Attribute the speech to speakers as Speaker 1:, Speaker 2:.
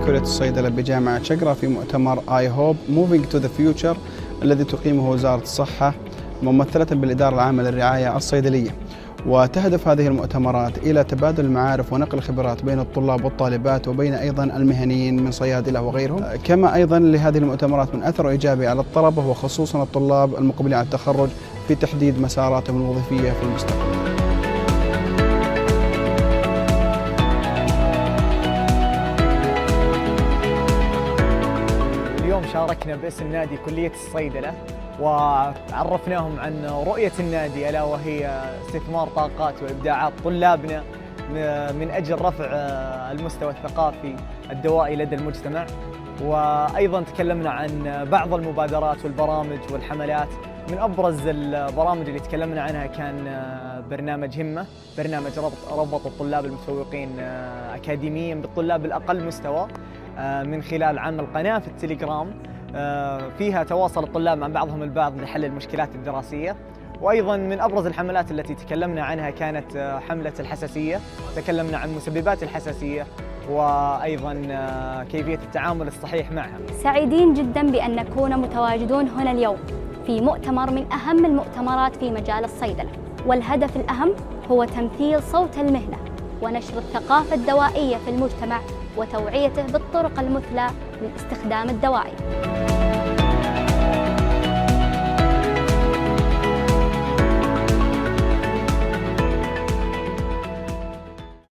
Speaker 1: كلية الصيدلة بجامعة شقرة في مؤتمر I Hope Moving to the Future الذي تقيمه وزارة الصحة ممثلة بالإدارة العامة للرعاية الصيدلية. وتهدف هذه المؤتمرات إلى تبادل المعارف ونقل الخبرات بين الطلاب والطالبات وبين أيضا المهنيين من صيادلة وغيرهم. كما أيضا لهذه المؤتمرات من أثر إيجابي على الطلبة وخصوصا الطلاب المقبلين على التخرج في تحديد مساراتهم الوظيفية في المستقبل.
Speaker 2: اليوم شاركنا باسم نادي كلية الصيدلة وعرفناهم عن رؤية النادي، ألا وهي استثمار طاقات وإبداعات طلابنا من أجل رفع المستوى الثقافي الدوائي لدى المجتمع. وأيضا تكلمنا عن بعض المبادرات والبرامج والحملات. من أبرز البرامج اللي تكلمنا عنها كان برنامج همة، برنامج ربط الطلاب المتفوقين أكاديميا بالطلاب الأقل مستوى من خلال عمل قناة في التليجرام فيها تواصل الطلاب مع بعضهم البعض لحل المشكلات الدراسية. وأيضاً من أبرز الحملات التي تكلمنا عنها كانت حملة الحساسية، تكلمنا عن مسببات الحساسية وأيضاً كيفية التعامل الصحيح معها.
Speaker 3: سعيدين جداً بأن نكون متواجدون هنا اليوم في مؤتمر من أهم المؤتمرات في مجال الصيدلة، والهدف الأهم هو تمثيل صوت المهنة ونشر الثقافة الدوائية في المجتمع وتوعيته بالطرق المثلى لاستخدام الدواعي.